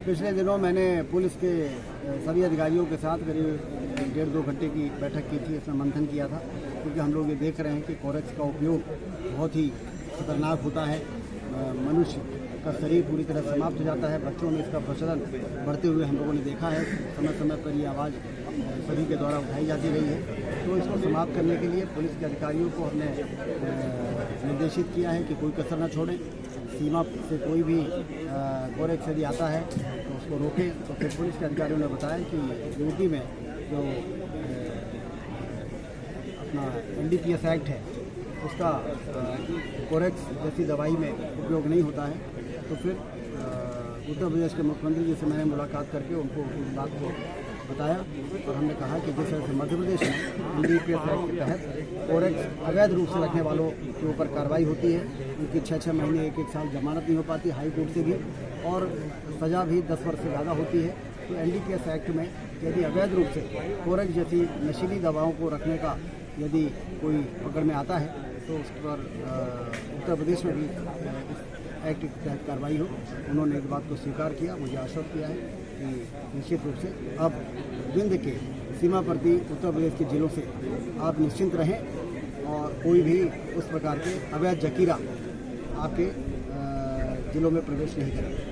पिछले दिनों मैंने पुलिस के सभी अधिकारियों के साथ करीब 1.5-2 घंटे की बैठक की थी। इसमें मंथन किया था, क्योंकि हम लोग ये देख रहे हैं कि कोरेक्स का उपयोग बहुत ही खतरनाक होता है। मनुष्य का शरीर पूरी तरह समाप्त हो जाता है। बच्चों में इसका प्रचलन बढ़ते हुए हम लोगों ने देखा है। समय समय पर ये आवाज़ सभी के द्वारा उठाई जाती रही है। तो इसको समाप्त करने के लिए पुलिस के अधिकारियों को हमने निर्देशित किया है कि कोई कसर न छोड़ें। सीमा से कोई भी कोरेक्स यदि आता है तो उसको रोकें। तो फिर पुलिस के अधिकारियों ने बताया कि यूपी में जो अपना NDPS एक्ट है उसका कोरेक्स जैसी दवाई में उपयोग नहीं होता है। तो फिर उत्तर प्रदेश के मुख्यमंत्री जी से मैंने मुलाकात करके उनको इस बात को बताया और हमने कहा कि जिस तरह से मध्य प्रदेश में NDPS एक्ट के तहत कोरेक्स अवैध रूप से रखने वालों के ऊपर कार्रवाई होती है, उनकी 6-6 महीने 1-1 साल जमानत नहीं हो पाती हाई कोर्ट से भी, और सज़ा भी 10 वर्ष से ज़्यादा होती है। तो NDPS एक्ट में यदि अवैध रूप से कोरेक्स जैसी नशीली दवाओं को रखने का यदि कोई पकड़ में आता है तो उस पर उत्तर प्रदेश में भी एक्ट के तहत कार्रवाई हो। उन्होंने इस बात को स्वीकार किया, मुझे आश्वस्त किया है कि निश्चित रूप से अब विंध्य के सीमावर्ती उत्तर प्रदेश के जिलों से आप निश्चिंत रहें और कोई भी उस प्रकार के अवैध जकीरा आपके जिलों में प्रवेश नहीं करें।